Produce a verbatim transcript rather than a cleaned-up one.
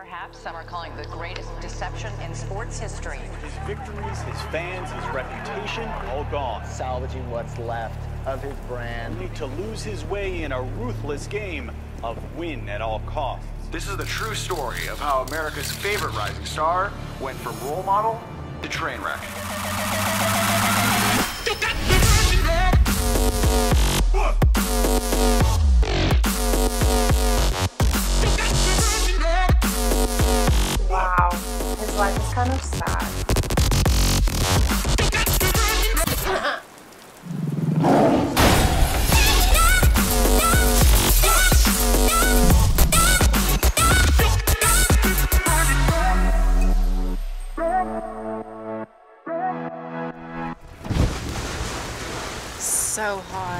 Perhaps some are calling the greatest deception in sports history. His victories, his fans, his reputation, all gone. Salvaging what's left of his brand. Only to lose his way in a ruthless game of win at all costs. This is the true story of how America's favorite rising star went from role model to train wreck. Wow, his life is kind of sad. So hot.